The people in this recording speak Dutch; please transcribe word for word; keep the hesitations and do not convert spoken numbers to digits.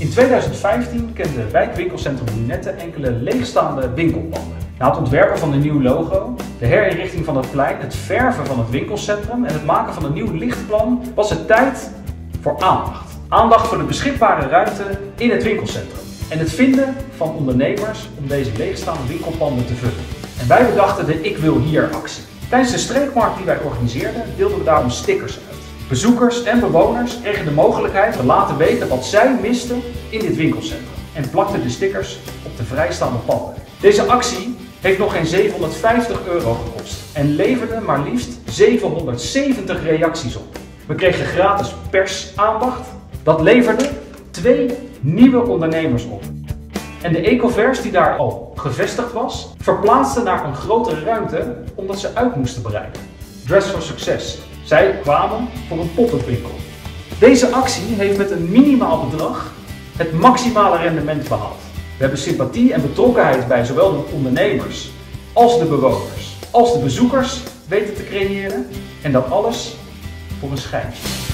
In tweeduizend vijftien kende wijkwinkelcentrum Lunette enkele leegstaande winkelpanden. Na het ontwerpen van een nieuw logo, de herinrichting van het plein, het verven van het winkelcentrum en het maken van een nieuw lichtplan was het tijd voor aandacht. Aandacht voor de beschikbare ruimte in het winkelcentrum en het vinden van ondernemers om deze leegstaande winkelpanden te vullen. En wij bedachten de Ik Wil Hier actie. Tijdens de streekmarkt die wij organiseerden deelden we daarom stickers uit. Bezoekers en bewoners kregen de mogelijkheid te laten weten wat zij misten in dit winkelcentrum en plakten de stickers op de vrijstaande panden. Deze actie heeft nog geen zevenhonderdvijftig euro gekost en leverde maar liefst zevenhonderdzeventig reacties op. We kregen gratis persaandacht, dat leverde twee nieuwe ondernemers op. En de Ecovers die daar al gevestigd was, verplaatste naar een grotere ruimte omdat ze uit moesten bereiden. Dress for Success. Zij kwamen voor een pop-up winkel. Deze actie heeft met een minimaal bedrag het maximale rendement behaald. We hebben sympathie en betrokkenheid bij zowel de ondernemers als de bewoners, als de bezoekers weten te creëren en dat alles voor een schijntje.